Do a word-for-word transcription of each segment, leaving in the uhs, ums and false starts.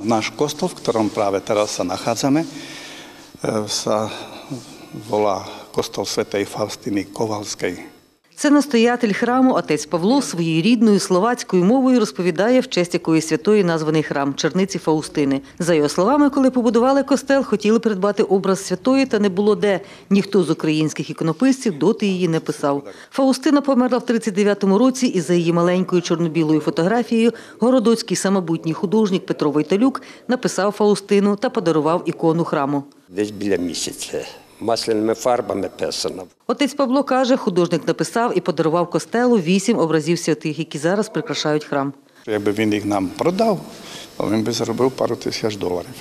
Náš kostol, v ktorom práve teraz sa nachádzame, sa volá kostol svätej Faustiny Ковальської. Це настоятель храму отець Павло своєю рідною словацькою мовою розповідає, в честь якої святої названий храм – Черниці Фаустини. За його словами, коли побудували костел, хотіли придбати образ святої, та не було де. Ніхто з українських іконописців доти її не писав. Фаустина померла в тридцять дев'ятому році, і за її маленькою чорно-білою фотографією городоцький самобутній художник Петро Войталюк написав Фаустину та подарував ікону храму. Десь біля місяця. Масляними фарбами писано. Отець Павло каже, художник написав і подарував костелу вісім образів святих, які зараз прикрашають храм. Якби він їх нам продав, то він би заробив пару тисяч доларів.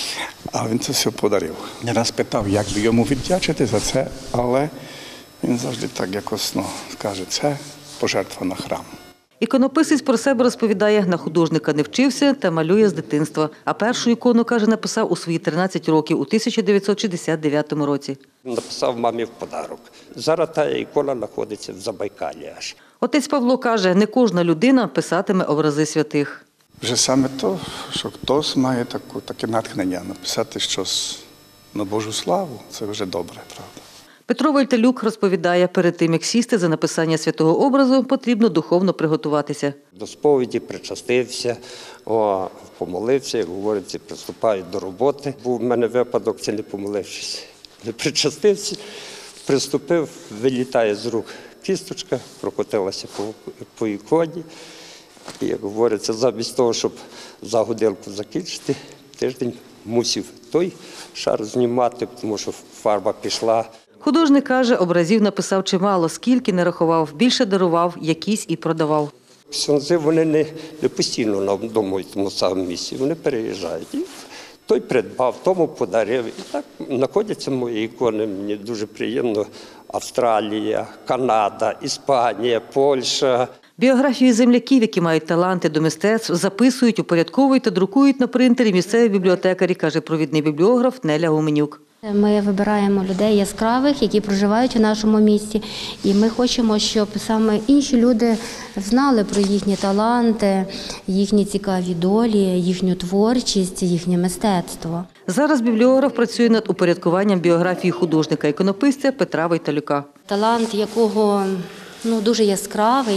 А він це все подарив. Я раз питав, як би йому віддячити за це, але він завжди так якось ну, каже, це пожертва на храм. Іконописець про себе розповідає, на художника не вчився та малює з дитинства. А першу ікону, каже, написав у свої тринадцять років, у тисяча дев'ятсот шістдесят дев'ятому році. Написав мамі в подарок. Зараз та ікона знаходиться в Забайкалі аж. Отець Павло каже, не кожна людина писатиме образи святих. Вже саме то, що хтось має таку, таке натхнення написати щось на Божу славу, це вже добре, правда. Петро Войталюк розповідає, перед тим, як сісти за написання святого образу, потрібно духовно приготуватися. До сповіді причастився, о, помолився, як говориться, приступаю до роботи. Був в мене випадок, це не помолившись. Не причастився, приступив, вилітає з рук кісточка, прокотилася по, по іконі. І, як говориться, замість того, щоб за годинку закінчити, тиждень мусив той шар знімати, тому що фарба пішла. Художник каже, образів написав чимало, скільки не рахував, більше дарував, якісь і продавав. Ксьондзи, вони не, не постійно на одному і тому самому місці, вони переїжджають. І той придбав, тому подарив. І так знаходяться мої ікони, мені дуже приємно. Австралія, Канада, Іспанія, Польща. Біографії земляків, які мають таланти до мистецтв, записують, упорядковують та друкують на принтері місцеві бібліотекарі, каже провідний бібліограф Неля Гуменюк. Ми вибираємо людей яскравих, які проживають у нашому місті, і ми хочемо, щоб саме інші люди знали про їхні таланти, їхні цікаві долі, їхню творчість, їхнє мистецтво. Зараз бібліограф працює над упорядкуванням біографії художника-іконописця Петра Войталюка. Талант якого ну, дуже яскравий,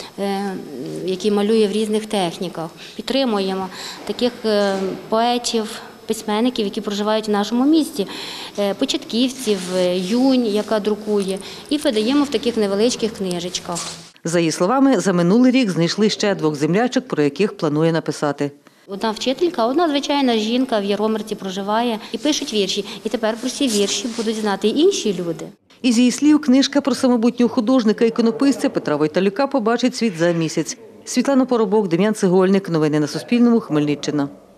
який малює в різних техніках. Підтримуємо таких поетів, письменників, які проживають в нашому місті, початківців, юнь, яка друкує, і видаємо в таких невеличких книжечках. За її словами, за минулий рік знайшли ще двох землячок, про яких планує написати. Одна вчителька, одна звичайна жінка в Яромирці проживає і пишуть вірші. І тепер про ці вірші будуть знати і інші люди. Із її слів, книжка про самобутнього художника-іконописця Петра Войталюка побачить світ за місяць. Світлана Поробок, Дем'ян Цегольник. Новини на Суспільному. Хмельниччина.